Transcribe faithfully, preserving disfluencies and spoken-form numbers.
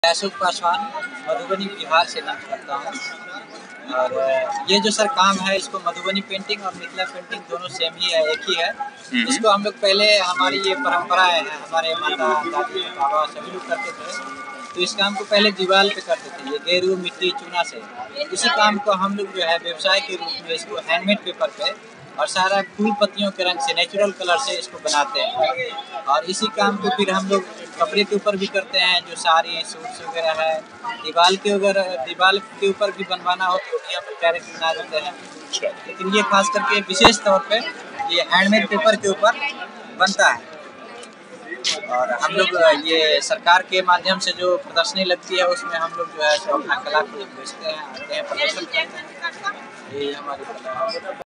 अशोक पासवान मधुबनी बिहार से नाम करता हूँ। और ये जो सर काम है, इसको मधुबनी पेंटिंग और मिथिला पेंटिंग दोनों सेम ही है, एक ही है। इसको हम लोग पहले, हमारी ये परंपराएं हैं, हमारे माता दादी बाबा सभी लोग करते थे। तो इस काम को पहले दीवार पे करते थे, ये गेरू मिट्टी चूना से। उसी काम को हम लोग जो है व्यवसाय के रूप में इसको हैंडमेड पेपर पे और सारा फूल पत्तियों के रंग से नेचुरल कलर से इसको बनाते हैं। और इसी काम को फिर हम लोग कपड़े के ऊपर भी करते हैं, जो साड़ी सूट्स वगैरह है। दीवार के अगर दीवार के ऊपर भी बनवाना हो तो भी हम लोग डायरेक्ट बना देते हैं। लेकिन ये खास करके विशेष तौर पे ये हैंडमेड पेपर के ऊपर बनता है। और हम लोग ये सरकार के माध्यम से जो प्रदर्शनी लगती है, उसमें हम लोग जो है सो अपना कला को बेचते हैं, आते हैं, प्रदर्शन करते हैं। यही हमारी कला है।